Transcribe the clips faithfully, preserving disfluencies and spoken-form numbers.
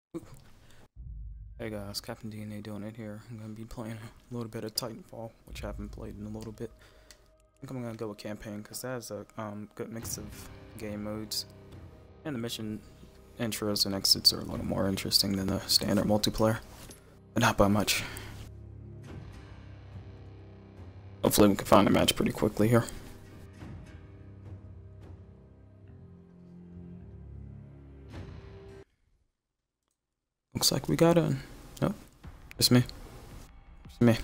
Hey guys, Captain D N A doing it here. I'm gonna be playing a little bit of Titanfall, which I haven't played in a little bit. I think I'm gonna go with campaign because that has a um, good mix of game modes, and the mission intros and exits are a little more interesting than the standard multiplayer, but not by much. Hopefully we can find a match pretty quickly here. Looks like we got a... Nope. Just me. Just me.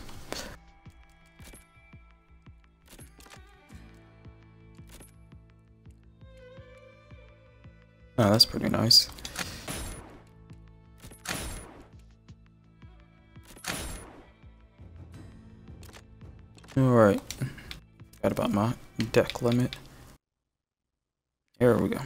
Oh, that's pretty nice. Alright. Forgot about my deck limit. Here we go.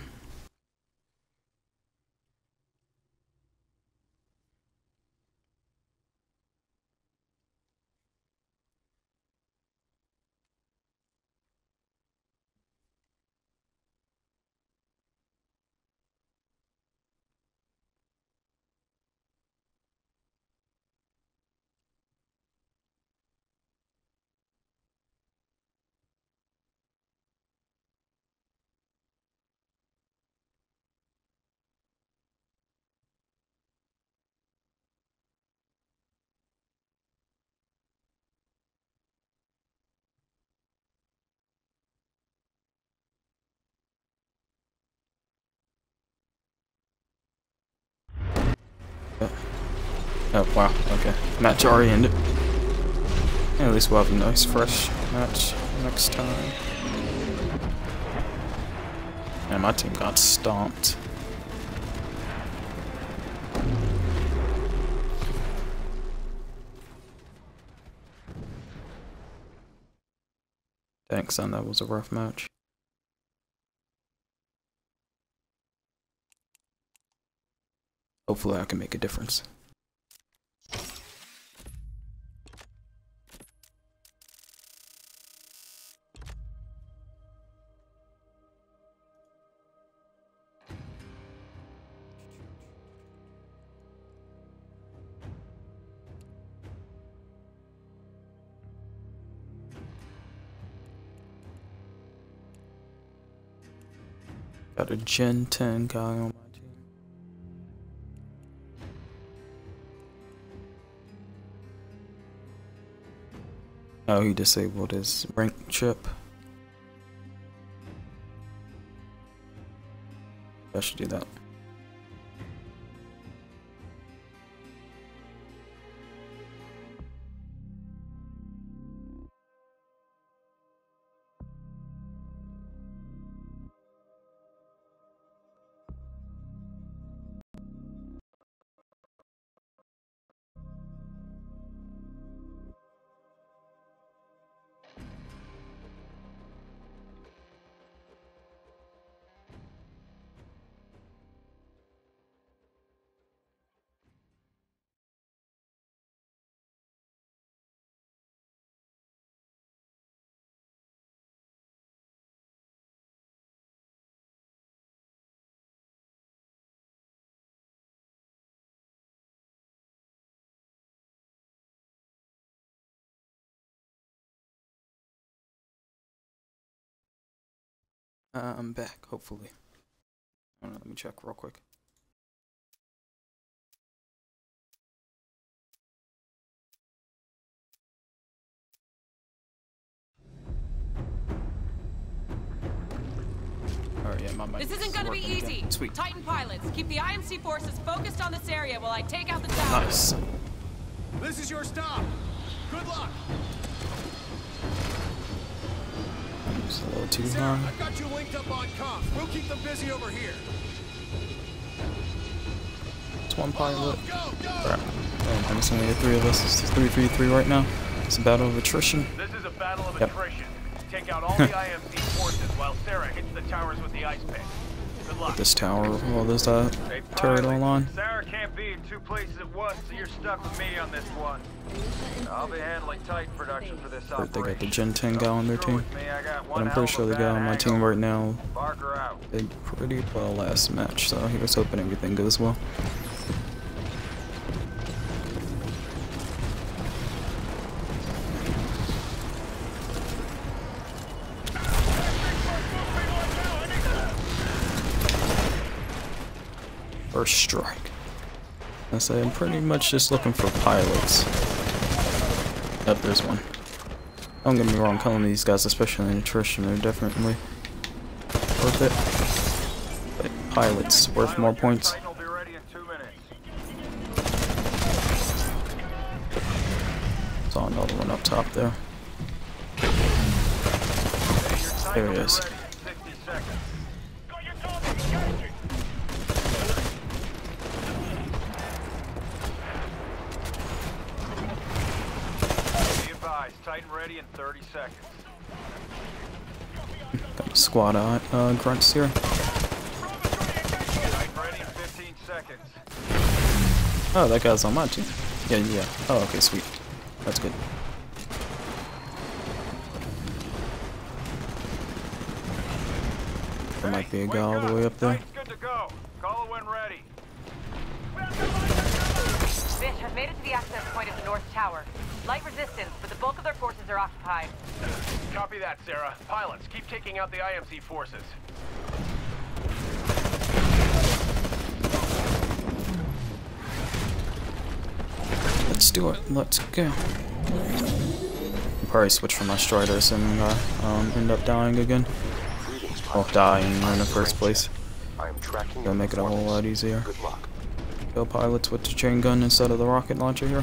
Oh wow, okay. Match already ended. Yeah, at least we'll have a nice fresh match next time. And my team got stomped. Thanks, son, that was a rough match. Hopefully I can make a difference. Got a Gen ten guy on my team. Oh, he disabled his rank chip. I should do that. Uh, I'm back, hopefully. I don't know, let me check real quick. Alright, yeah, my mic This isn't gonna be easy. Again. Sweet. Titan pilots, keep the I M C forces focused on this area while I take out the tower. Nice. This is your stop. Good luck. It's a little too Sarah, high. I've got you linked up on comms. We'll keep them busy over here. It's one pilot. Go, go. Crap. Oh, and it's only the three of us. It's three three three right now. It's a battle of attrition. This is a battle of Yep. attrition. Take out all the I M C forces while Sarah hits the towers with the ice pick. Good luck. This tower, well, this uh, Hey, turret pilot, all on. Sarah can't be in two places at once, so you're stuck with me on this one. I'll be handling Titan production for this Right, operation. they got the Gen ten guy on their Screw team. with me, I got But one I'm hell pretty of sure a the guy bad on my team hangover. right now Barker out. did pretty well last match, so he was hoping everything goes well. First strike. I say I'm pretty much just looking for pilots. Yep, there's one. Don't get me wrong, killing these guys, especially in attrition, they're definitely worth it. But pilots worth more points. Saw another one up top there. There he is. Titan ready in thirty seconds. Got a squad of uh, grunts here. Titan ready in fifteen seconds. Oh, that guy's on my team. Yeah, yeah. Oh, okay, sweet. That's good. There might be a guy all the way up there. Titan's good to go. Call it when ready. Bish, I've made it to the access point of the North Tower. Light resistance, but the bulk of their forces are occupied. Copy that, Sarah. Pilots, keep taking out the I M C forces. Let's do it. Let's go. Probably switch from my Striders and uh, um, end up dying again. Well, dying in the first place. Gonna make it a whole lot easier. Go pilots with the chain gun instead of the rocket launcher here.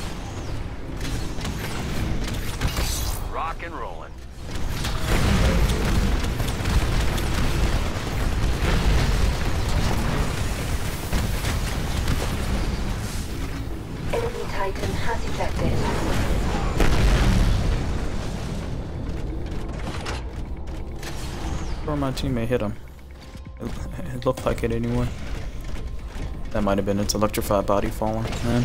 Rock and rolling. Enemy Titan has ejected. Or my teammate hit him. It, it looked like it anyway. That might have been its electrified body falling, man.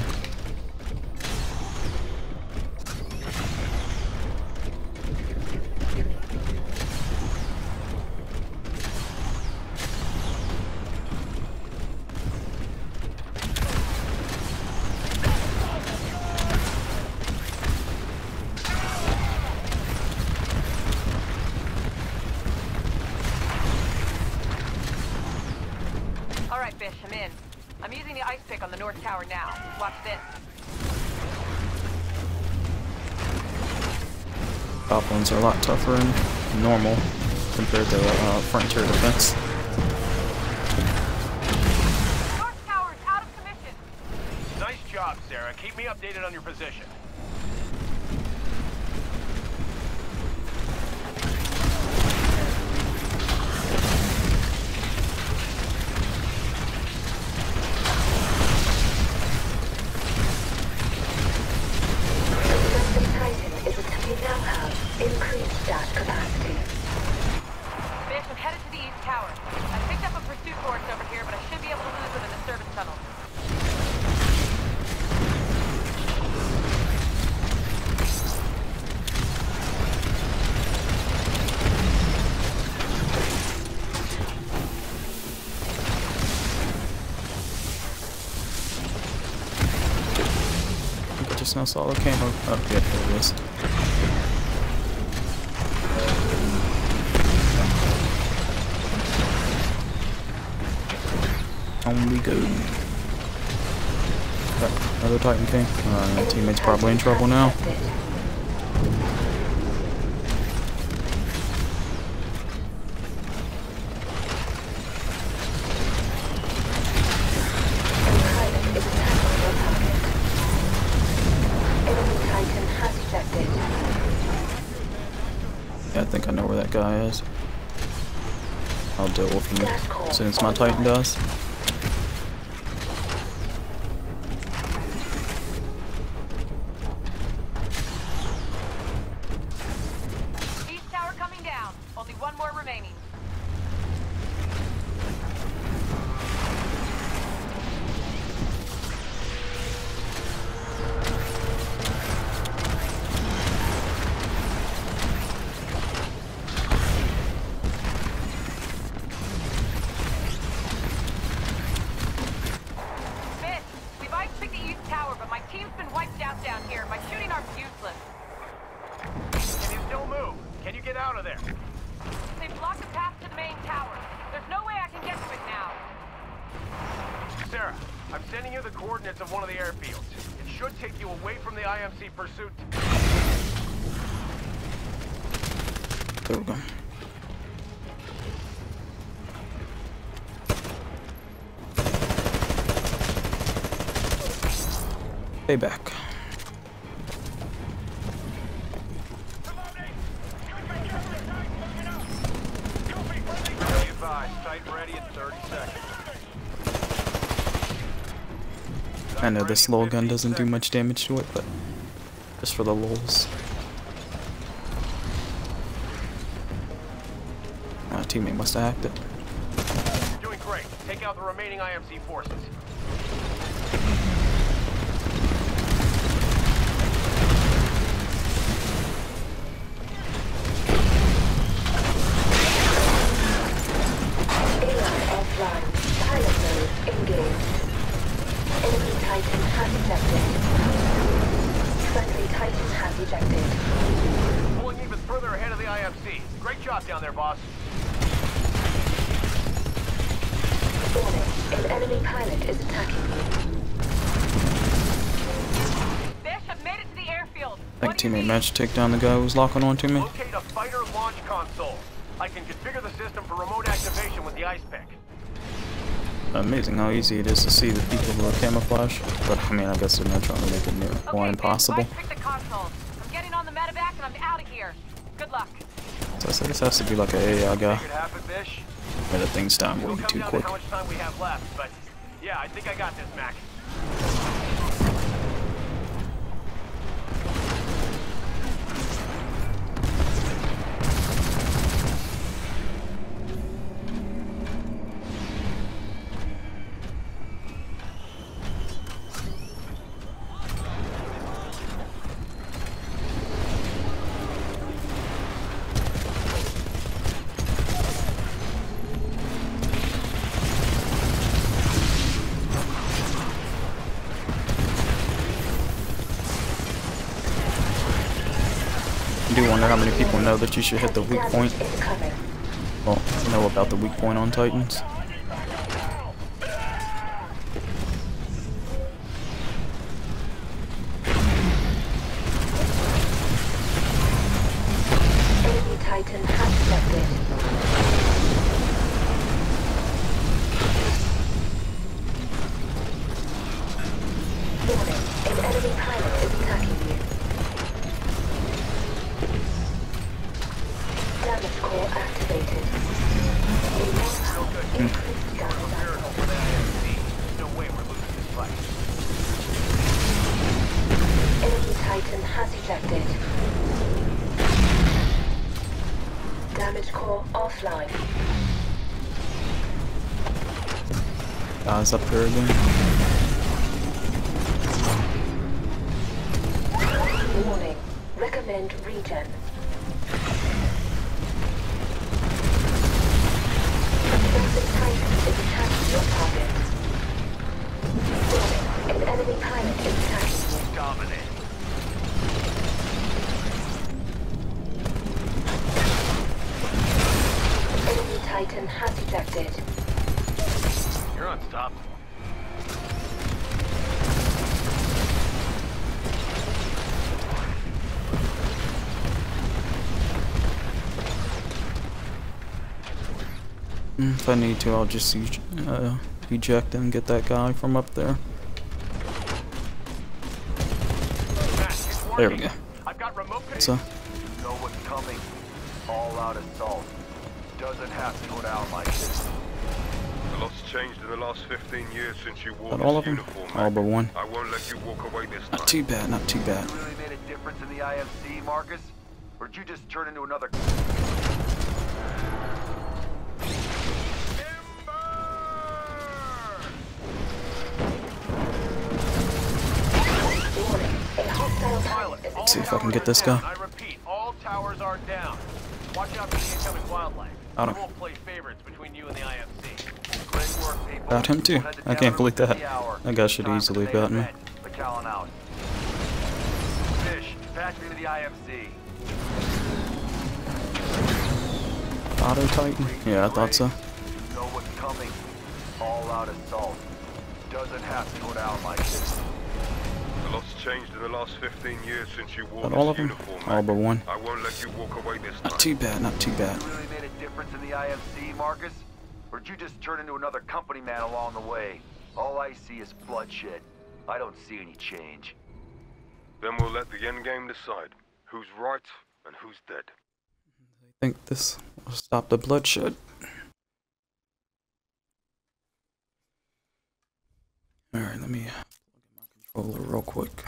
Alright, Bish, I'm in. I'm using the ice pick on the North Tower now. Watch this. Goblins are a lot tougher than normal compared to uh, Frontier Defense. North Tower's out of commission. Nice job, Sarah. Keep me updated on your position. Increased dash capacity. Bish, I'm headed to the East Tower. I picked up a pursuit force over here, but I should be able to lose them in the service tunnel. I think I just now saw the camo. Oh, yeah, there it is. On we go. Got another Titan King. Uh, my teammate's probably in trouble now. Yeah, I think I know where that guy is. I'll deal with him as soon as my Titan does. East Tower coming down. Only one more remaining. Out of there. They've blocked the path to the main tower. There's no way I can get to it now. Sarah, I'm sending you the coordinates of one of the airfields. It should take you away from the I M C pursuit. There we go. Payback. Be advised, Titan ready in thirty seconds. I know this little gun doesn't do much damage to it, but just for the lulz. My teammate must have hacked it. You're doing great. Take out the remaining I M C forces. Offline. Pilot mode engaged. Enemy Titan has ejected. Friendly Titan has ejected. Pulling even further ahead of the I M C. Great job down there, boss. Warning. An enemy pilot is attacking you. Bishop made it to the airfield. I What think do you teammate need? managed to take down the guy who was locking onto me. Locate a fighter launch console. I can configure the system for remote activation with the ice pick. Amazing how easy it is to see the people who are camouflage. But I mean, I guess they're not trying to make it near Okay, or Bish, impossible. Pick the consoles. I'm getting on the medevac and I'm out of here. Good luck. So I said this has to be like an A I guy. Make it happen, Bish. Where the thing's down It'll way come too down quick. to how much time we have left, but yeah, I think I got this, Mac. I do wonder how many people know that you should hit the weak point. Damage incoming. Well, know about the weak point on Titans. Enemy Titan has ejected. Warning. An enemy pilot is attacking you. Damage core activated. Increased gas output. There's no way we're losing this fight. Enemy Titan has ejected. Damage core offline. Guys up here again. Warning. Recommend regen. Defensive Titan is attacking your target. Warning. An enemy pilot is attacking you. Dominate. Enemy Titan has ejected. You're unstoppable. Mm, If I need to, I'll just ej uh, eject and get that guy from up there. Mac, it's There we working. go. I've got remote So, You know what's coming. All out assault. Doesn't have to go down like this. A lot's changed in the last fifteen years since you wore but this all of them? uniform, All Mac. but one. I won't let you walk away this time. Not too bad, not too bad. You really made a difference in the I M C, Marcus? Or did you just turn into another... Warning. A hostile pilot is Let's see if I can Towers get are this down. guy. I repeat, all towers are down. Watch out for the incoming wildlife. Got We him. won't play favorites between you and the I M C. Great work, people. Got him too. We'll head to I can't believe Dallas that. within the hour. That guy should Time for easily the have main gotten me. event. McAllen out. Fish, patch me to the I M C. Auto Titan? Yeah, I thought so. You know what's coming. All out assault. Doesn't have to go down like this. A lot's changed in the last fifteen years since you wore But this all of them? uniform. All but one. I won't let you walk away this time. Not too bad, not too bad. You really made a difference in the I M C, Marcus? Or did you just turn into another company man along the way? All I see is bloodshed. I don't see any change. Then we'll let the end game decide who's right and who's dead. I think this will stop the bloodshed. Alright, let me plug in my controller real quick.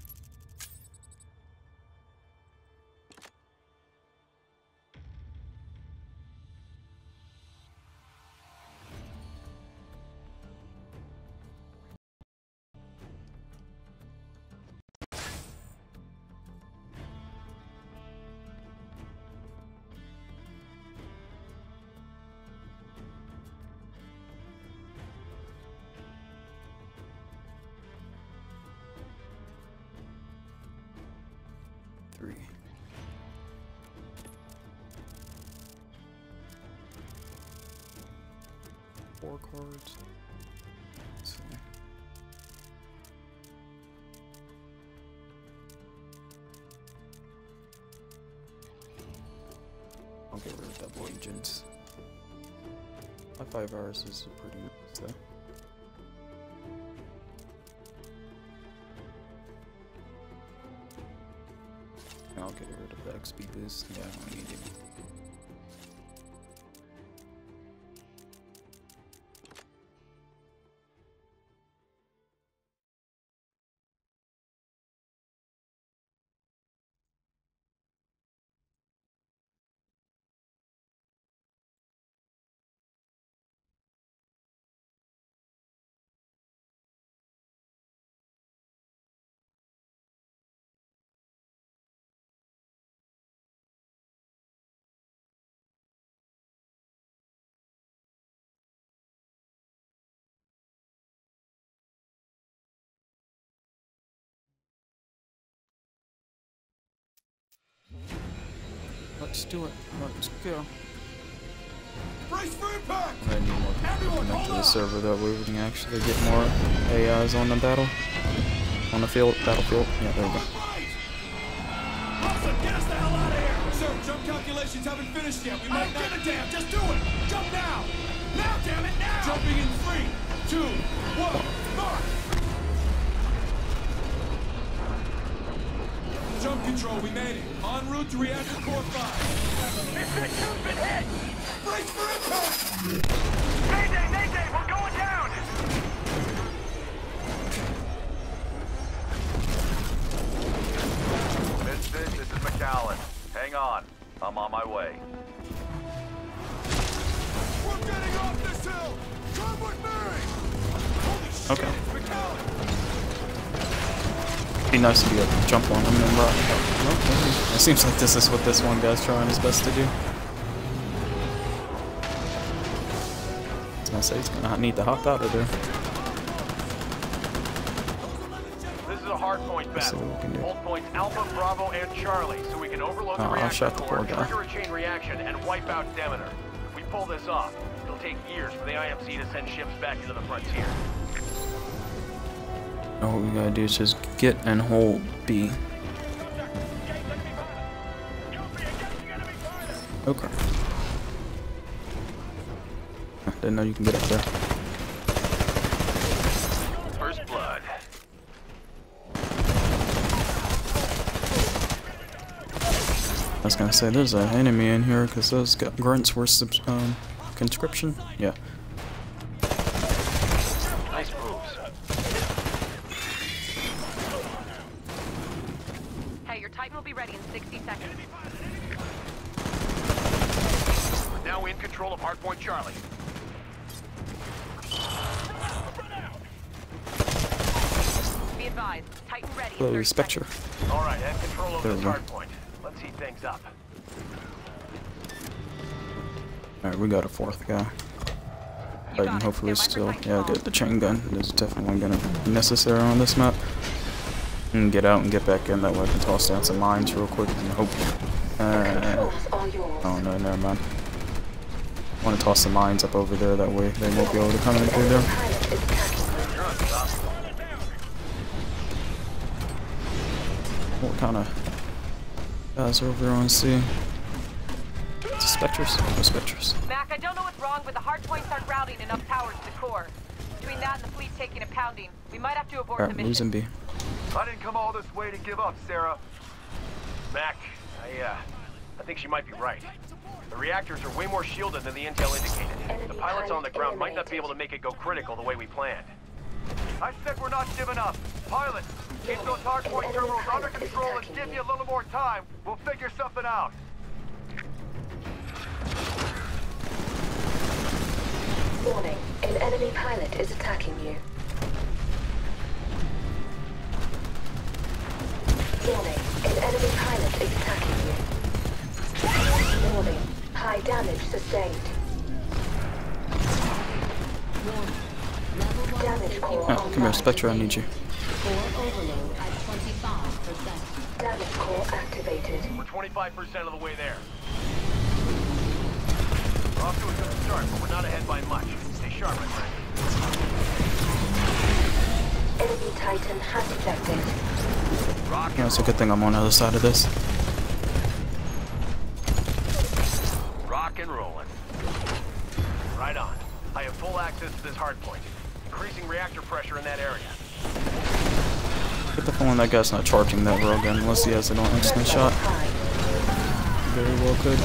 Three. Four cards. Let's see. I'll get rid of double agents. My five hours is pretty nice though. I'll get rid of the X P boost. Yeah, I don't need it. Let's do it. Let's go. Brace for impact! I need more people to connect to the server that way we can actually get more A Is on the battle. On the field, battlefield. Yeah, there we go. Awesome, get us the hell out of here! Sir, jump calculations haven't finished yet. We might not... give a damn, just do it! Jump now! Now, damn it, now! Jumping in three, two, one, mark! Jump control, we made it. En route to reactor core five. Mission two's been hit! Brace for impact! Mayday, mayday, we're going down! Misfit, this is McAllen. Hang on. I'm on my way. We're getting off this hill! Come with me! Holy shit, Okay. it's McAllen! Be nice to be able to jump on him and rock. Oh, it seems like this is what this one guy's trying his best to do. I was gonna say he's gonna need to hop out of there. This is a hard point Let's see battle. what we can do. Hold points Alpha, Bravo, and Charlie, so we can overload the Oh, I reactor shot the core, poor guy. trigger a chain reaction, and wipe out Demeter. If we pull this off, it'll take years for the I M C to send ships back into the frontier. All we gotta do is just get and hold B. Okay. Didn't know you can get up there. First blood. I was gonna say there's an enemy in here because those gu- grunts were subs um, conscription. Yeah. Nice moves. Hey, your Titan will be ready in sixty seconds. We're now in control of Hardpoint Charlie. Be advised, Titan ready in Hello, thirty Spectre. seconds. All right, have control over There this we go. hardpoint. Let's heat things up. Alright, we got a fourth guy. You Titan got it. hopefully Stand by for still. Titan Yeah, call. get the chain gun. This is definitely gonna be necessary on this map. And get out and get back in. That way I can toss down some mines real quick and hope. Uh, Controls are yours. oh no, never mind. I want to toss the mines up over there. That way they won't be able to come in through there. Pilot is tracking. You're on What kind of guys are over on C? It's Spectres? No Spectres. Mac, I don't know what's wrong, but the hard points aren't routing enough power to the core. Between that and the fleet taking a pounding, we might have to abort the Alright, mission. losing B. I didn't come all this way to give up, Sarah. Mac, I, uh, I think she might be right. The reactors are way more shielded than the intel indicated. The pilots on the ground might not be able to make it go critical the way we planned. I said we're not giving up. Pilot, keep those hardpoint terminals under control and give me a little more time. We'll figure something out. Warning, an enemy pilot is attacking you. Warning, an enemy pilot is attacking you. Warning, high damage sustained. Damage core Oh, come here, Spectre, I need you. Damage core activated. We're twenty-five percent of the way there. We're off to a good start, but we're not ahead by much. Stay sharp, my friend. Enemy Titan has ejected. Rock Yeah, and it's a good thing I'm on the other side of this. rock and rolling. Right on. I have full access to this hard point. Increasing reactor pressure in that area. Get the phone, that guy's not charging that railgun unless he has it on instant shot. Very well could.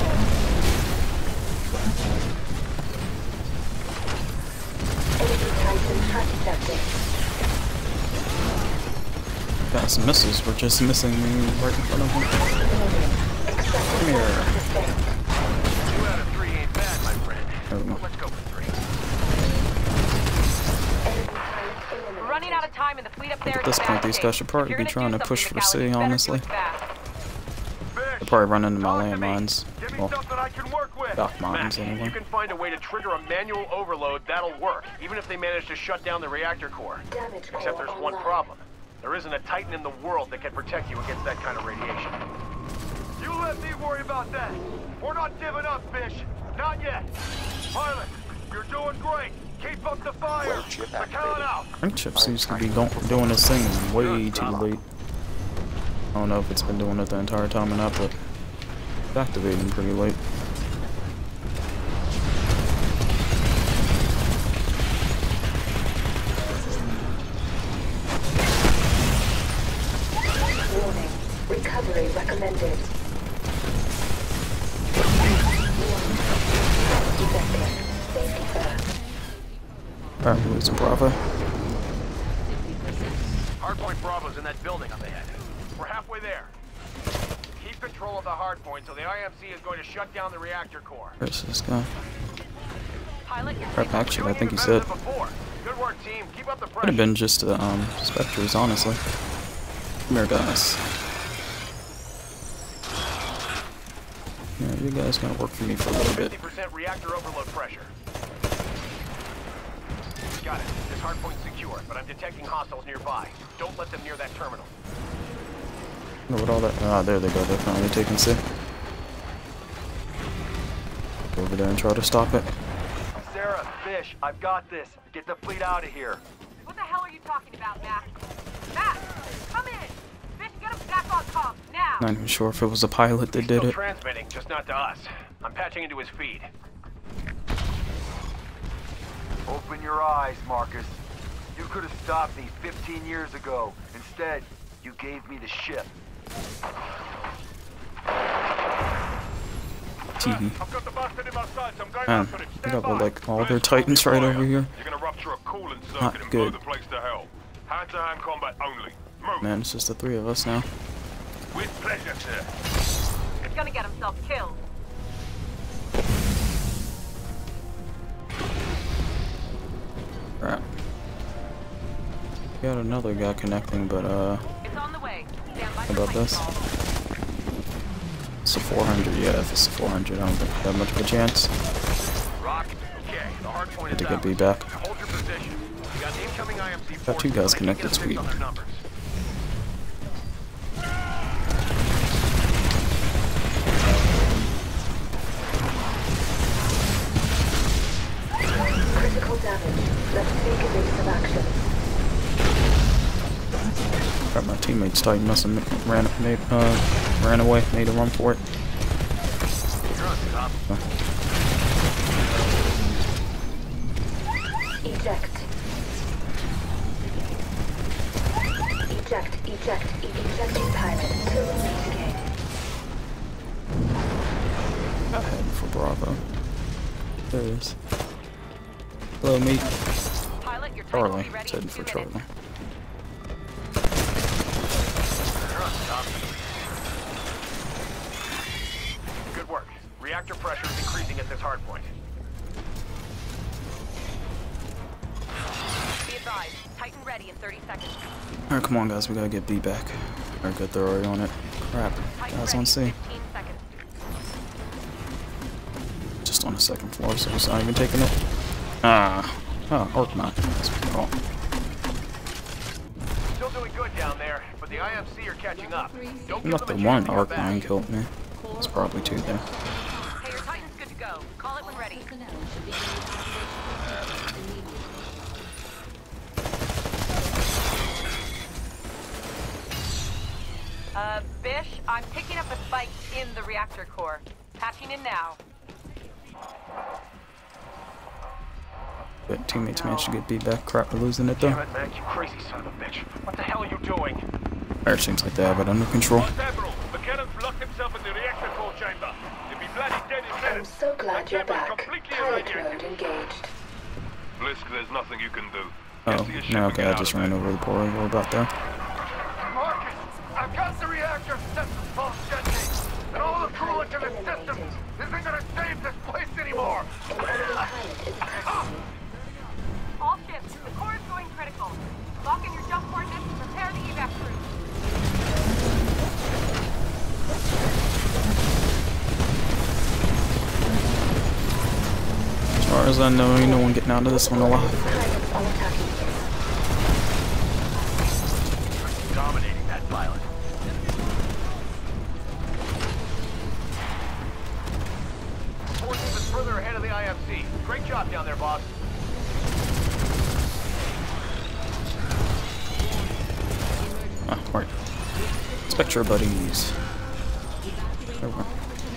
Enemy Titan has ejected. Got some missiles, we're just missing me right in front of him. Come here. Two out of three ain't bad, my friend. There we go. Let's go for three. We're running out of time and the fleet up there At is this in point, bad these shape. guys should probably If be you're trying gonna to do push for something, C, McAllister, you better honestly. do it fast. They'll probably run into my Talk to me. landmines. Give me Well, something I can work with. dock Mac, mines if you anyway. can find a way to trigger a manual overload, that'll work, even if they manage to shut down the reactor core. Damage core Except there's one online. problem. There isn't a Titan in the world that can protect you against that kind of radiation. You let me worry about that. We're not giving up, Fish. Not yet. Pilot, you're doing great. Keep up the fire. McAllen out. Crank chip seems to be go doing this thing way too late. I don't know if it's been doing it the entire time or not, but it's activating pretty late. Warning, recovery recommended. Ejected. Safety first. Alright, we're losing Bravo. Hardpoint Bravo's in that building up ahead. We're halfway there. Keep control of the hardpoint, so the I M C is going to shut down the reactor core. Where's this guy? Pilot, you're Crap, actually, I Doing think he even better said. than before. Good work, team. Keep up the Could have pressure. been just uh, um, Spectres, honestly. Come here, guys. Yeah, you guys gonna work for me for a little bit. fifty percent reactor overload pressure. Got it. This hardpoint's secure, but I'm detecting hostiles nearby. Don't let them near that terminal. Look at all that. Ah, there they go. They're finally taking C. Go over there and try to stop it. Sarah, Fish, I've got this. Get the fleet out of here. What the hell are you talking about, Mac? Mac, come in! Fish, get him back on comms, now! Not even sure if it was a pilot that He's did still it. transmitting, just not to us. I'm patching into his feed. Open your eyes, Marcus. You could have stopped me fifteen years ago. Instead, you gave me the ship. Teehee. I've got the bastard in my sights. I'm going Man, after him. they Stand got by. like all their Police Titans will right fire. over here. You're gonna rupture a coolant circuit Not and blow good. the place to hell. Hand-to-hand combat only. Move. Man, it's just the three of us now. With pleasure, sir. He's gonna get himself killed. Crap. Got another guy connecting, but uh, It's on the way. Stand by how for about plane this? call. It's a four hundred. Yeah, if it's a four hundred, I don't think I have much of a chance. Rock. Okay, the hardpoint Good is to get out. B back. Hold your position. We got incoming I M C Got two forces, guys but I can't connected, get a fix sweet. on their numbers. Critical damage. Let's take evasive action. Got my teammates Titan must have ran made uh ran away, made a run for it. Oh. Eject. Eject, eject, e ejecting pilot to release again. Got heading for Bravo. There it is. Hello, mate. Pilot, your Titan will Charlie. be ready It's in heading two for minutes. Charlie. Good work. Reactor pressure is increasing at this hard point. Be advised, Titan ready in thirty seconds. Alright, come on, guys. We gotta get B back. Alright, good. They're already on it. Crap. Titan Guys ready on in C. fifteen seconds. Just on the second floor, so it's not even taking it. Ah. Oh, Arc not. That's what we call. Still doing good down there, but the I M C are catching up. Don't give Not the them a one chance to Arc get back. nine killed me. It's probably two there. Hey, your Titan's good to go. Call it when ready. Uh, Bish, I'm picking up a spike in the reactor core. Patching in now. But teammates managed to get B back. Crap, we're losing it though. Damn it, Mac, you crazy son of a bitch. What the hell are you doing? Alright, seems like they have it under control. Admiral, McKennon's locked himself in the reactor core chamber. He'll be bloody dead in I'm minutes. so glad you're Chamber's back. completely Pilot irradiated. mode engaged. Blisk, there's nothing you can do. Oh, Get to your ship no, and okay, get I out just of ran there. over the poor we're about there. Marcus, I've got the reactor systems both detonated. And all the coolant in the system isn't gonna save this place anymore. An enemy pilot is attacking you. All ships, the core is going critical. Lock in your jump coordinates and prepare the evac crew. As far as I know, ain't no one getting out of this one alive. Pilots are attacking you. Dominating that pilot. Forces is further ahead of the I M C. Great job down there, boss. Ah, right. Spectre buddies. Over.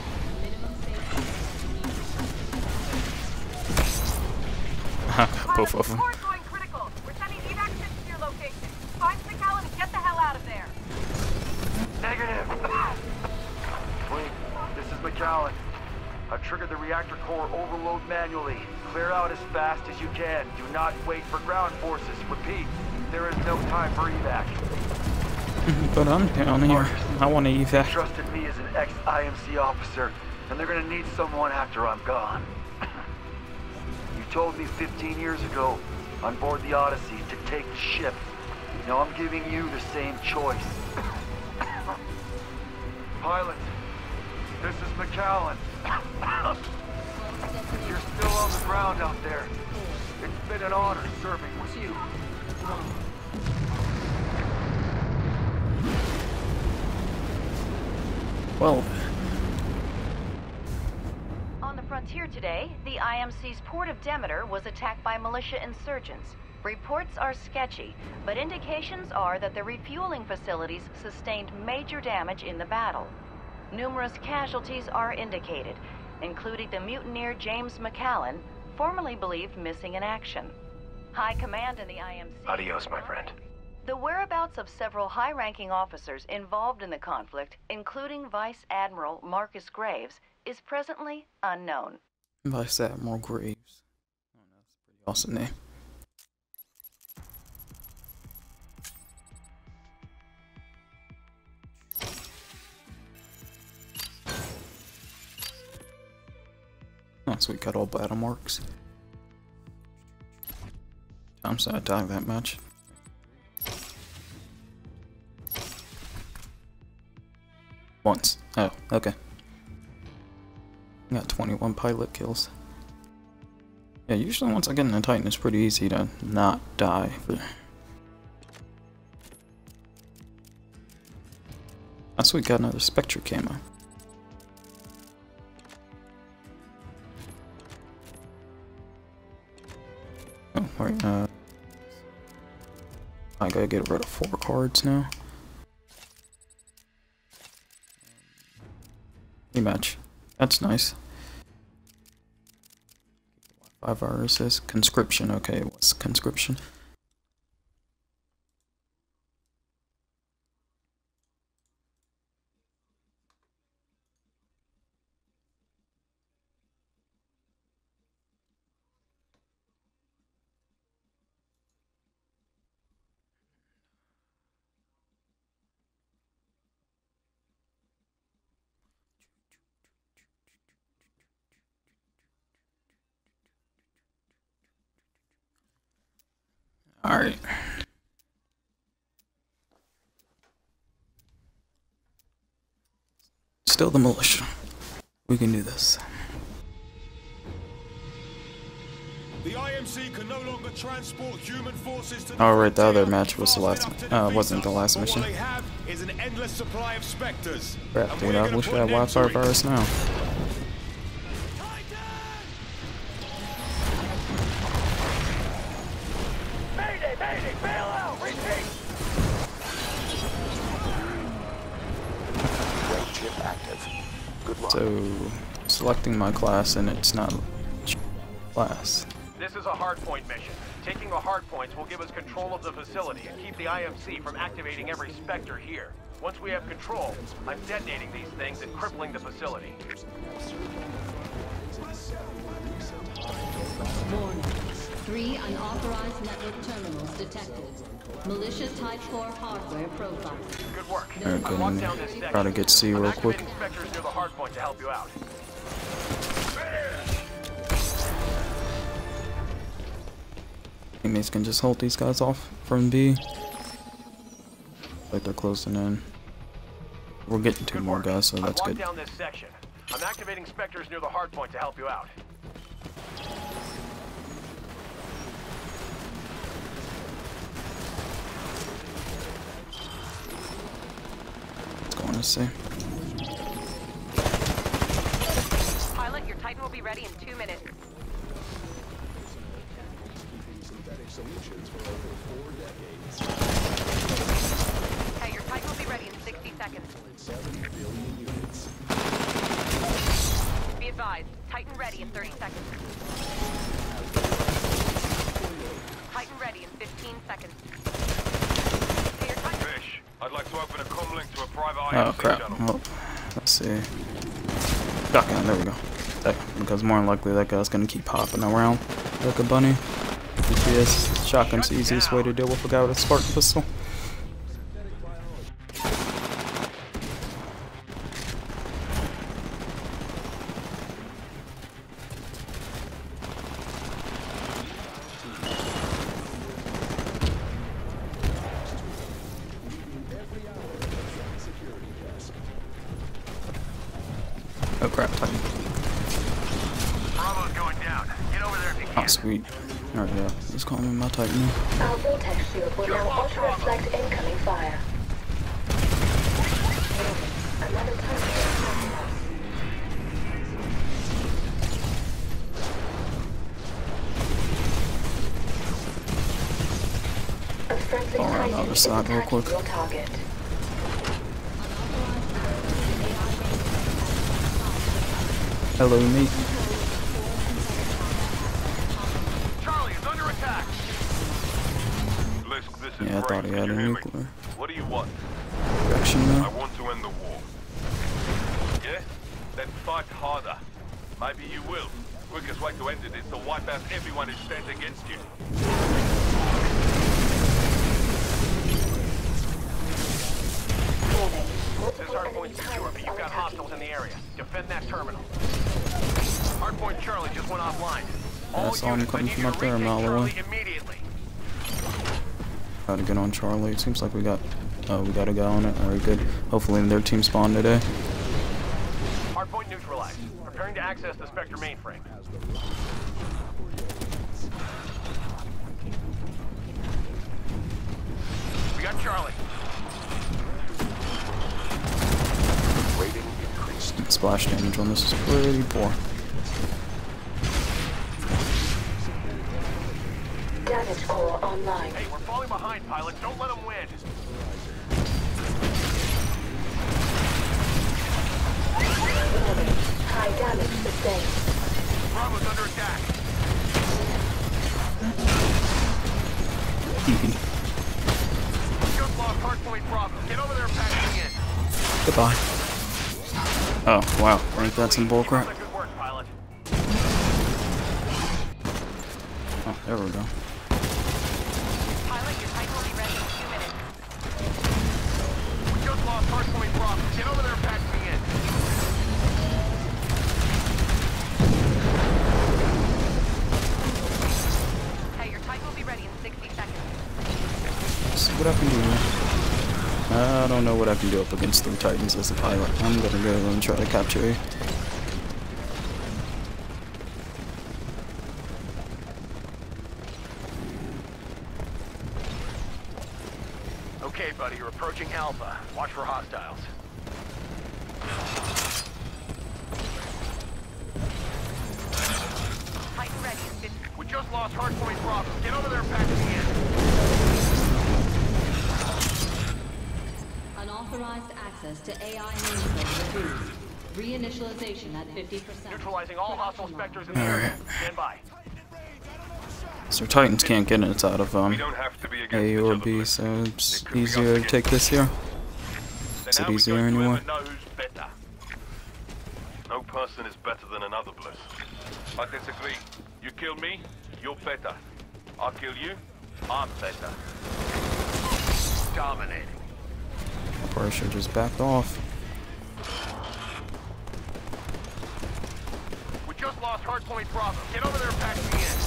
Both of them. Core is going critical. We're sending evac ships to your location. Find McAllen and get the hell out of there. Negative. Wait, this is McAllen. I've triggered the reactor core overload manually. Clear out as fast as you can. Do not wait for ground forces. Repeat, there is no time for evac. But I'm down here. I want to They evac. trusted me as an ex-I M C officer, and they're gonna need someone after I'm gone. You told me fifteen years ago, on board the Odyssey, to take the ship. Now I'm giving you the same choice. Pilot, this is McAllen. If you're still on the ground out there, it's been an honor serving with you. Well, On the frontier today, the I M C's port of Demeter was attacked by militia insurgents. Reports are sketchy, but indications are that the refueling facilities sustained major damage in the battle. Numerous casualties are indicated, including the mutineer James McAllen, formerly believed missing in action. High command in the I M C... Adios, my friend. The whereabouts of several high-ranking officers involved in the conflict, including Vice Admiral Marcus Graves, is presently unknown. Vice Admiral Graves. Oh, that's a pretty awesome name. Oh, so we got all battle marks. Time to attack that match. Once. Oh, okay. Got twenty-one pilot kills. Yeah, usually once I get in a Titan, it's pretty easy to not die. But that's we got another Spectre camo. Oh, wait, uh... I gotta get rid of four cards now. Rematch. That's nice. Five viruses. Conscription. Okay, what's conscription? Alright. Still the militia. We can do this. The I M C can no longer transport human forces to the Oh, right, the frontier other match was the last fast enough uh, to defeat wasn't the us, last but mission. What they have is an endless supply of specters. Crap, And dude, we're I gonna wish put I had an end Wi-Fi to it. virus now. Mayday, mayday, bail out, repeat! Red chip active. Good luck. So, selecting my class and it's not class. This is a hardpoint mission. Taking the hardpoints will give us control of the facility and keep the I M C from activating every Spectre here. Once we have control, I'm detonating these things and crippling the facility. Warning. Three unauthorized network terminals detected. Militia Type four hardware profile. Good work. Alright, I good. walked down this section. Try to get C I'm real quick. activating Spectres near the hardpoint to help you out. Teammates can just hold these guys off from B. Like they're closing in. We're getting two Good more work. guys, so I that's walked good. down this section. I'm activating Spectres near the hardpoint to help you out. Let's go on to C. Pilot, your Titan will be ready in two minutes. Hey, your Titan will be ready in sixty seconds. Be advised, Titan ready in thirty seconds. Titan ready in fifteen seconds. Hey, your Titan... Fish, I'd like to open a comm link to a private I Oh M C crap. channel. Well, let's see. Shotgun, there we go. That, because more than likely that guy's gonna keep popping around like a bunny. G P S shotgun's the easiest way to deal with a guy with a Spartan pistol. Oh crap, Titan. Bravo's going down. Get over there if you can. Oh sweet. Alright, yeah. He's calling me my Titan now. Our vortex shield will now auto-reflect incoming fire. Another Titan is attacking us. A friendly All right, Titan other is side real attacking quick. your target. Hello, mate. Charlie is under attack. Lisk, this is Yeah, I thought Ray. he had Can a you hear me? nuclear What do you want? reaction I now. want to end the war. Yeah? Then fight harder. Maybe you will. Quickest way to end it is to wipe out everyone who stands against you. This hardpoint's secure, but you've got hostiles in the area. Defend that terminal. Hardpoint Charlie just went offline. I saw him units, I coming need from you up to there a retake mile Charlie away. immediately. Try to get on Charlie. It seems like we got, oh, we got a guy on it. Alright, good. Hopefully their team spawned today. Hardpoint neutralized. Preparing to access the Spectre mainframe. We got Charlie. Rating increased. Splash damage on this is pretty poor. Damage core online. Hey, we're falling behind, pilots. Don't let them win. Warning. hardpoint Bravo. Get over there and patch me in. Goodbye. Oh, wow. Ain't that some bullcrap? Good work, pilot. Oh, there we go. Pilot, your tank will be ready in two minutes. We just lost hardpoint Bravo. Get over there and patch me in. Hey, your tank will be ready in sixty seconds. Let's see what I can do here. I don't know what I can do up against three Titans as a pilot. I'm gonna go and try to capture A. Okay, buddy, you're approaching Alpha. Watch for hostiles. Titan ready in fifty. We just lost hardpoint Bravo. Get over there and patch me in. Unauthorized access to A I namecode reduced. Reinitialization at fifty percent. Neutralizing all hostile specters in the area. Stand by. So Titans can't get it out of um, We don't have to be against A each or other, B, Bliss. so it's It could be us easier to against take this here. Then Is it now we easier go to anyway? whoever knows better. No person is better than another, Bliss. I disagree. You kill me, you're better. I kill you, I'm better. Dominating. Or I should just back off. We just lost hardpoint Bravo. Get over there and patch me in.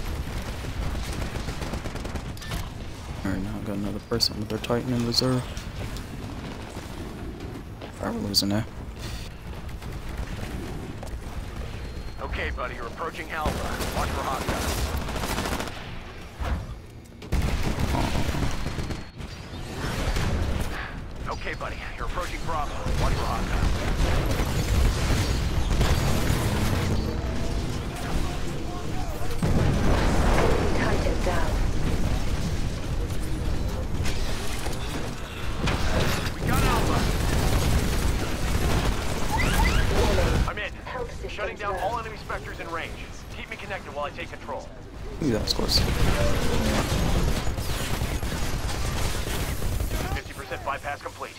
Alright, now I got another person with their Titan in reserve. Alright, we're losing now. Okay, buddy, you're approaching Alpha. Watch for hostiles. Okay, buddy, you're approaching Bravo. Watch for hostiles. Titan down. We got Alpha. I'm in. Health system Shutting down down. all enemy specters in range. Keep me connected while I take control. Ooh, that was close. fifty percent bypass complete.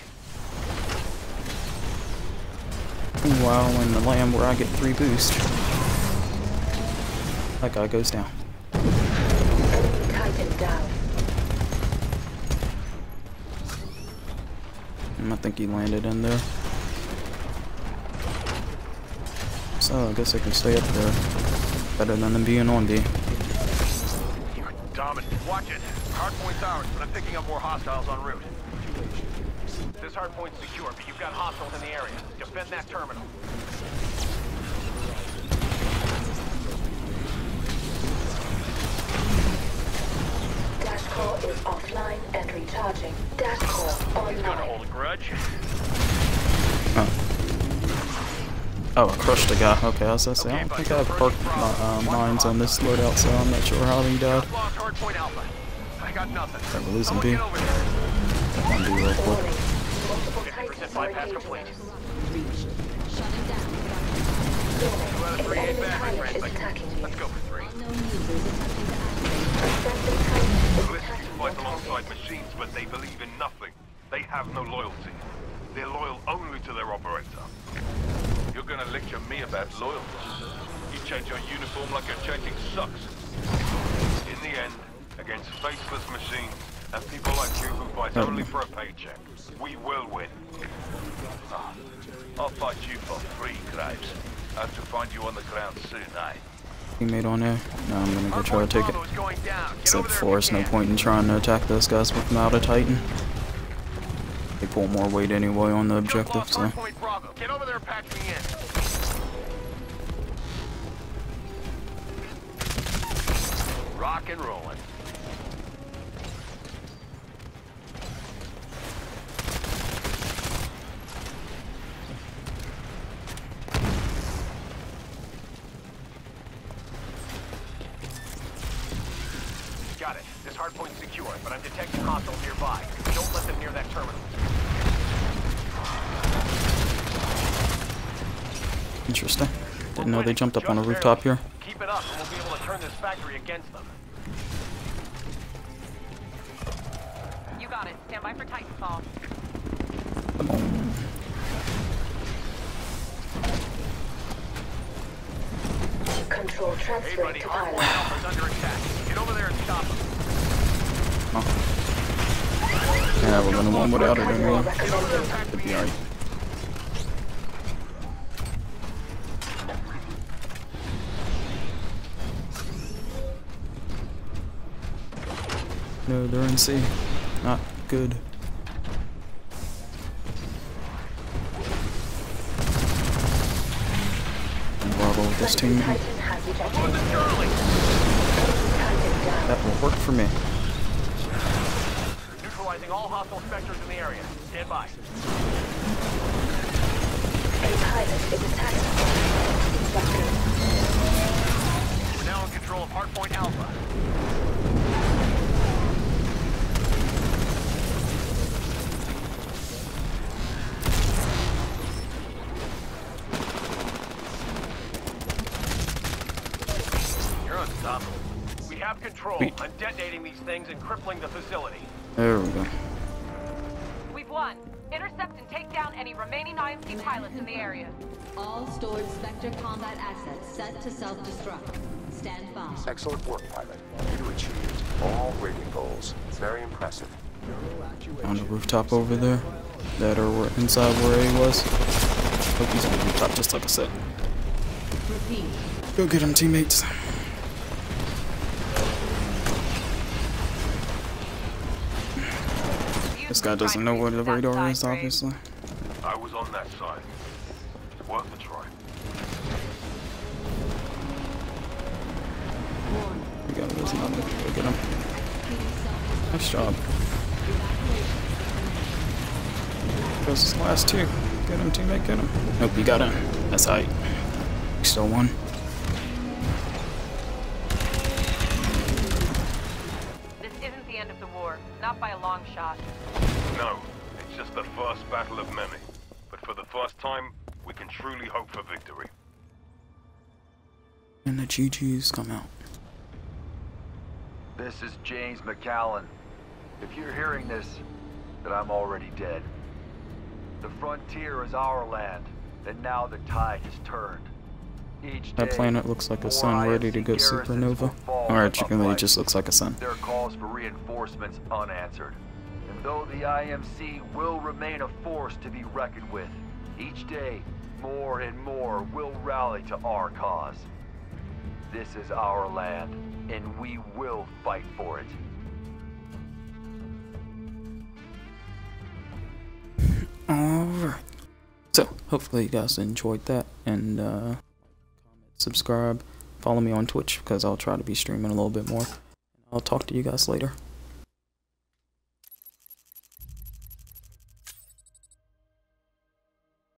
Meanwhile, in the land where I get three boost, that guy goes down. Titan down. And I think he landed in there. So I guess I can stay up there. Better than them being on B. You're dominant. Watch it. Hardpoint's ours, but I'm picking up more hostiles en route. This hardpoint's secure, but you've got hostiles in the area. Defend that terminal. Dash core is offline and recharging. Dash core He's gonna online. hold a grudge. Oh. Oh, I crushed a guy. Okay, I was gonna say, I don't think I have perked my uh, mines on this loadout, so I'm not sure how he died. Just lost hardpoint Alpha. I got nothing. Alright, we're losing Someone B. get over there. That might be real quick. Warning. Multiple fifty percent Titans are bypass engaging. complete. Shutting down. Two out of An three ain't enemy bad, my pilot is friend. attacking you. Let's go for three. Unknown users attempting to activate. Friendly Titan is Bliss attacking fight your alongside target. machines, but they believe in nothing. They have no loyalty. They're loyal only to their operator. You're gonna lecture me about loyalty. You change your uniform like you're changing socks. In the end, against faceless machines and people like you who fight only for a paycheck, we will win. Ah, I'll fight you for free, Graves. I have to find you on the ground soon, eh? Teammate on there. Now I'm gonna go try to Hardpoint take it. Bravo is going down. Get Except over there for if us, you no can. point in trying to attack those guys without a Titan. They pull more weight anyway on the objective, Just so. lost hardpoint Bravo. Get over there and patch me in. Rock and rolling. Got it. This hardpoint's secure, but I'm detecting hostiles nearby. Don't let them near that terminal. Interesting. Didn't know they jumped up on a rooftop here. Keep it up, and we'll be able to turn this factory against them. You got got it. Stand by for Titanfall. Come on. Control Hey transferring buddy, to Hardpoint pilot. Alpha's under attack. Get over there and stop him. Oh. Yeah, we're gonna one without it anyway. Get over there and pack It'd me be in. alright. No, they're in C. Not good. Bravo with this team. Titan has ejected. Losing Charlie. Titan down. That will work for me. Neutralizing all hostile Spectres in the area. Stand by. A pilot is attacked. Spectre. We're now in control of Hardpoint Alpha. You're unstoppable. We have control. Sweet. I'm detonating these things and crippling the facility. There we go. We've won. Intercept and take down any remaining I M C pilots in the area. All stored Spectre combat assets set to self-destruct. Stand by. Excellent work, pilot. You achieved all rating goals. Very impressive. On the rooftop over there. That are where- inside where A was. Hope he's on the rooftop just like I said. Repeat. Go get him, teammates. This guy doesn't know where the radar is, obviously. I was on that side. It's worth a try. We got this number. Go get him. Nice job. Goes this last two. Get him, teammate, get him. Nope, you got him. That's height. We still won. This isn't the end of the war. Not by a long shot. No, it's just the first battle of many. But for the first time, we can truly hope for victory. And the G Gs come out. This is James McAllen. If you're hearing this, then I'm already dead. The frontier is our land, and now the tide has turned. Each That day, planet looks like a more sun ready to I M C go garrisons supernova. will fall Or actually, it upright. just looks like a sun. Their calls for reinforcements unanswered. And though the I M C will remain a force to be reckoned with, each day, more and more will rally to our cause. This is our land, and we will fight for it. Alright. So, hopefully you guys enjoyed that. And, uh, comment, subscribe, follow me on Twitch, because I'll try to be streaming a little bit more. I'll talk to you guys later.